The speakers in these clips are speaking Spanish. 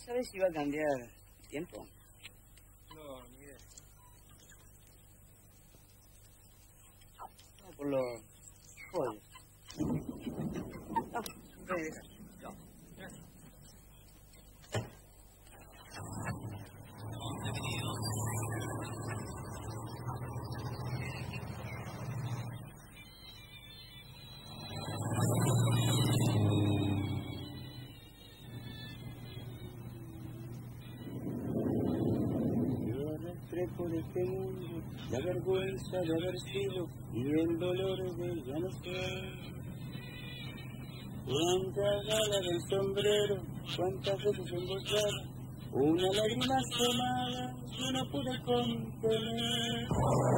¿Sabes si va a cambiar el tiempo? No, ni idea. No, por los joyos. No, ven, No, gracias. Por este mundo, la vergüenza de haber sido y el dolor de ya no ser. Cuántas galas del sombrero, cuántas veces emboscada, una lágrima asomada yo no pude contener.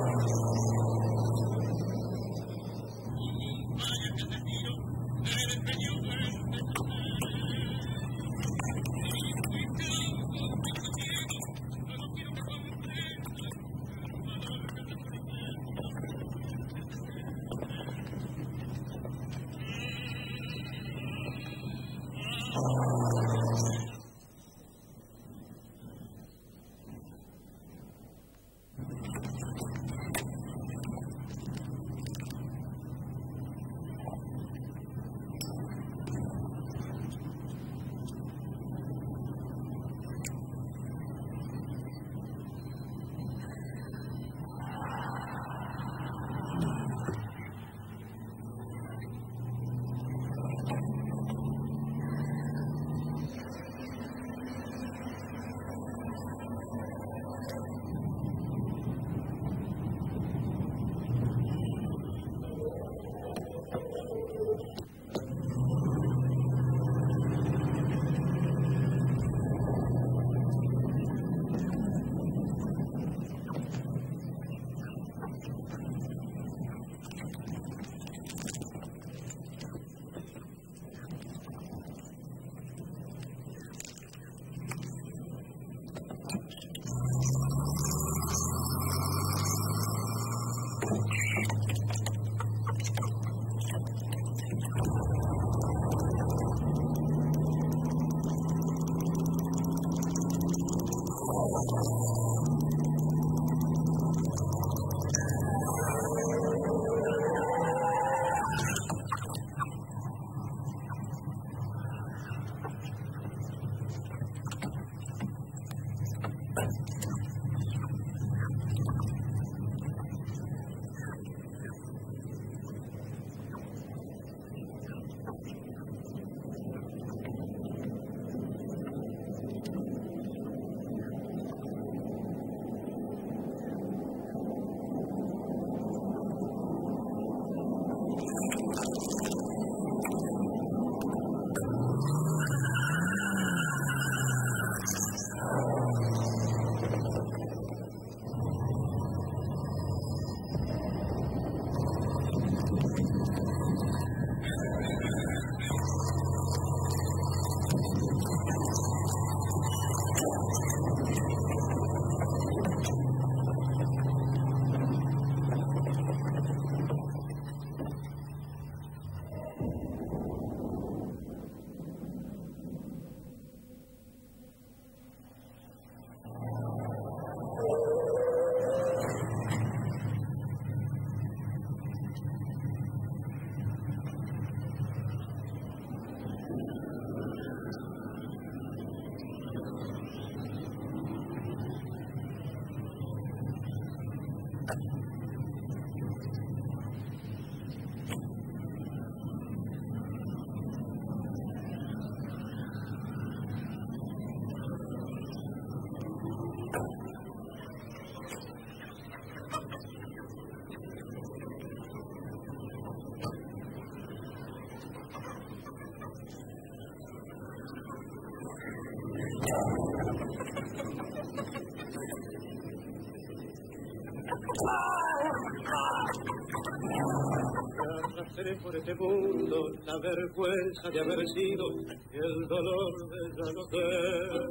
Arrastré por este mundo la vergüenza de haber sido y el dolor de ya no ser.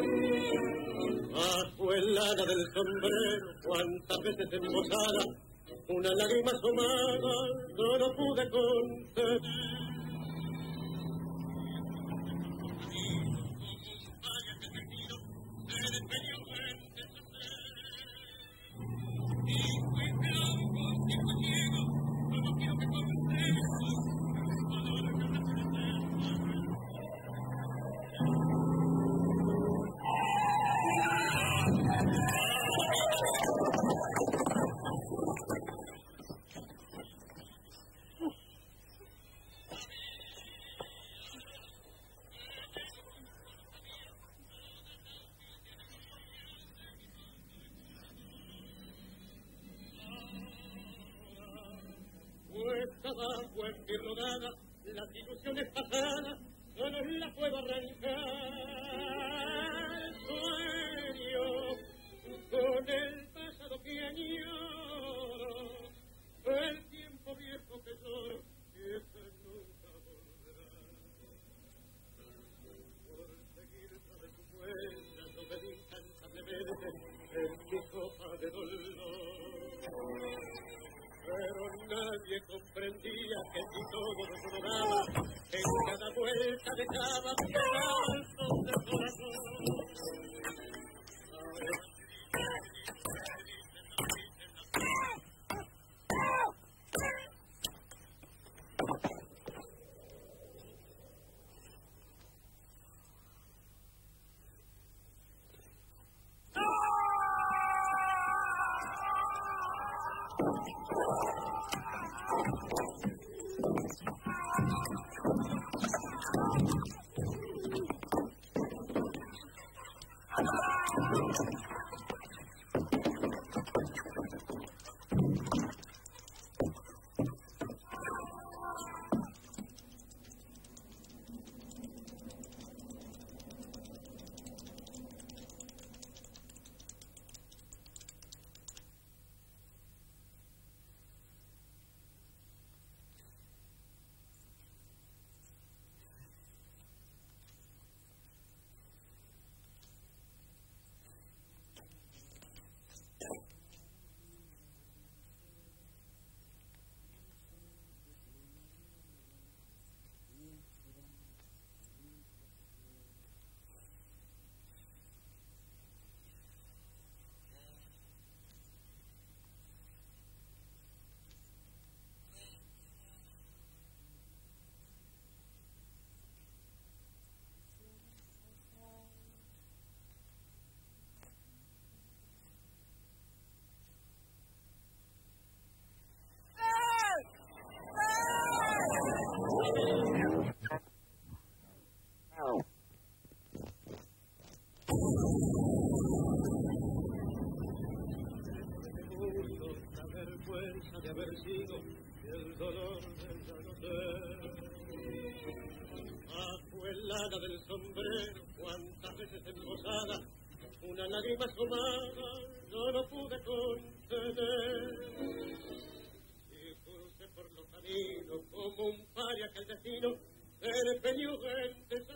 Bajo el ala del sombrero, cuántas veces embosada, una lágrima asomada, yo no pude contener. abajo en mi rodada, las ilusiones pasadas solo las puedo arrancar. Sueño con el pasado que añoro, el tiempo viejo que lloro, que ese nunca volverá. Por seguir tras su cuenta, no me di incansablemente en mi copa de dolor. Pero nadie comprendía que si todo desmoronaba, en cada vuelta dejaba pedazos de corazón. De haber sido el dolor del ya no ser. Afuelada del sombrero, cuántas veces embosada, una lágrima asomada yo no pude contener. Y crucé por los caminos como un paria que el destino se empeñó en